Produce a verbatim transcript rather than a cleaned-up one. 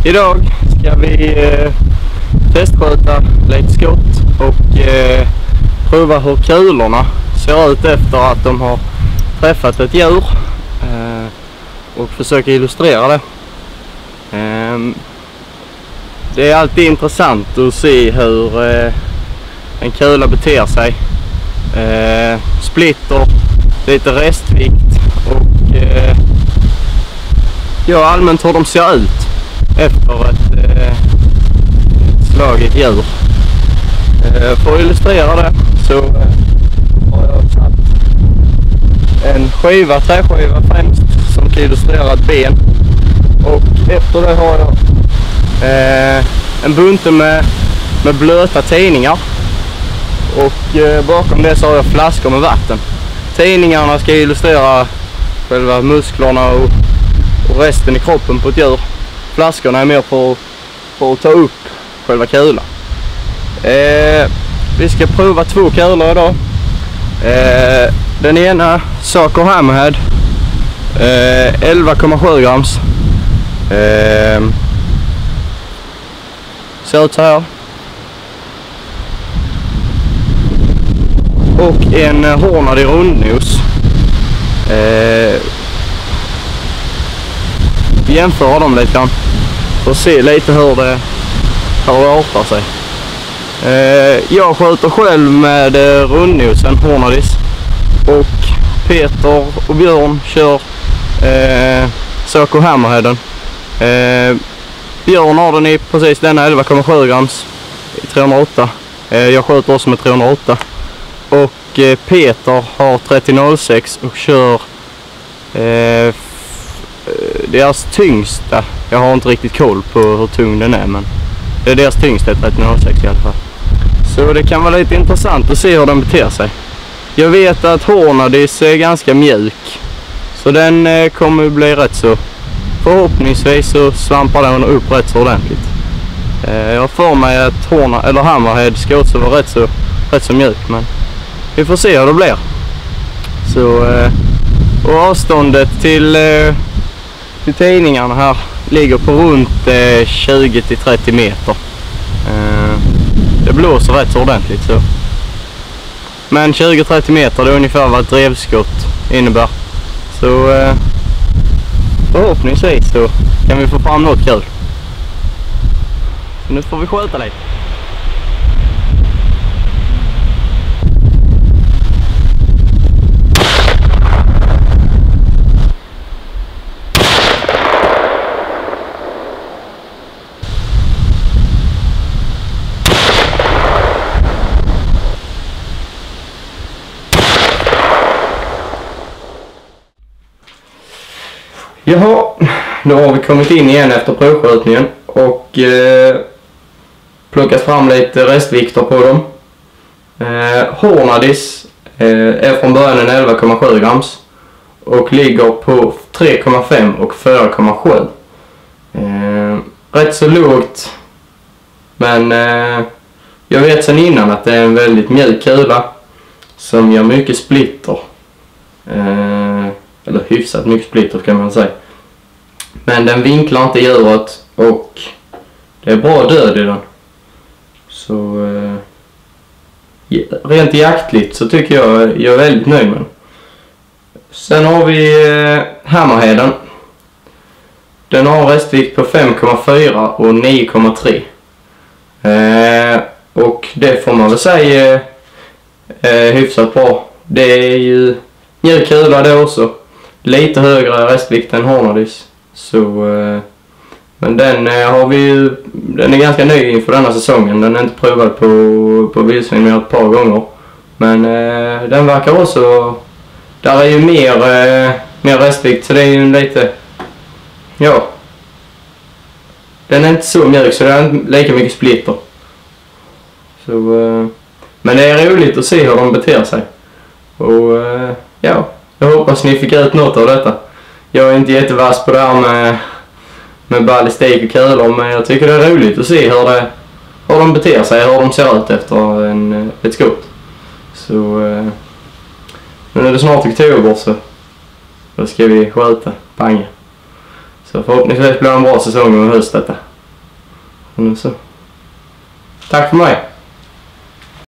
Idag ska vi eh, testskjuta lite skott och eh, prova hur kulorna ser ut efter att de har träffat ett djur eh, och försöka illustrera det. Eh, det är alltid intressant att se hur eh, en kula beter sig. Eh, splitter, lite restvikt och eh, ja, allmänt hur de ser ut efter ett, eh, ett slaget djur. Eh, för att illustrera det så eh, har jag satt en skiva, träskiva främst, som kan illustrera ett ben, och efter det har jag eh, en bunte med, med blöta tidningar, och eh, bakom det så har jag flaskor med vatten. Tidningarna ska illustrera själva musklerna och, och resten i kroppen på ett djur. Flaskorna är mer för, för att ta upp själva kulan. Eh, vi ska prova två kulor idag. Eh, den ena Saco Hammerhead eh, elva komma sju grams. Eh, ser ut så här. Och en Hornady rundnos. Eh, vi jämför dem lite grann för att se lite hur det, hur det artar sig. Eh, jag skjuter själv med eh, rundnosen Hornadys, och Peter och Björn kör eh, Saco Hammerheaden. Eh, Björn har den i precis denna elva komma sju grams i trehundraåtta. Eh, jag skjuter också med trehundraåtta. Och eh, Peter har trettio noll sex och kör eh, deras tyngsta. Jag har inte riktigt koll på hur tung den är, men det är deras tyngsta trettio noll sex i alla fall. Så det kan vara lite intressant att se hur den beter sig. Jag vet att Hornadys är ganska mjuk, så den eh, kommer bli rätt så, förhoppningsvis så svampar den upp rätt så ordentligt. Eh, jag får mig att Horna, eller Hammerhead ska också vara rätt så, rätt så mjuk, men vi får se hur det blir. Så, eh, och avståndet till, eh, till tidningarna här ligger på runt eh, tjugo till trettio meter. Eh, det blåser rätt så ordentligt så. Men tjugo till trettio meter, det är ungefär vad ett drevskott innebär. Så eh, förhoppningsvis så kan vi få fram något kul. Så nu får vi skjuta lite. Jaha, då har vi kommit in igen efter provskjutningen och eh, plockat fram lite restvikter på dem. Eh, Hornadys eh, är från början en elva komma sju grams och ligger på tre komma fem och fyra komma sju. Eh, rätt så lågt, men eh, jag vet sedan innan att det är en väldigt mjuk kula som gör mycket splitter. Eh, eller hyfsat mycket splitter kan man säga. Men den vinklar inte djuret och det är bra död i den. Så eh, rent jaktligt så tycker jag jag är väldigt nöjd med den. Sen har vi eh, Hammerheaden. Den har en restvikt på fem komma fyra och nio komma tre. Eh, och det får man väl säga eh, hyfsat bra. Det är ju mjuk kula det också. Lite högre restvikt än Hornadys. Så, eh, men den eh, har vi ju, den är ganska ny inför denna säsongen. Den är inte prövad på, på vildsvin mer ett par gånger. Men eh, den verkar också, där är ju mer, eh, mer restvikt, så det är ju lite, ja. Den är inte så mjuk så det är inte lika mycket splitter. Så, eh, men det är roligt att se hur de beter sig. Och eh, ja. Jag hoppas ni fick ut något av detta. Jag är inte jättevass på det här med, med ballistik och kulor, men jag tycker det är roligt att se hur, det, hur de beter sig, hur de ser ut efter en, ett skott. Så eh, nu är det snart oktober, så då ska vi skjuta, panga. Så förhoppningsvis blir det en bra säsong med höst detta. Nu så. Tack för mig.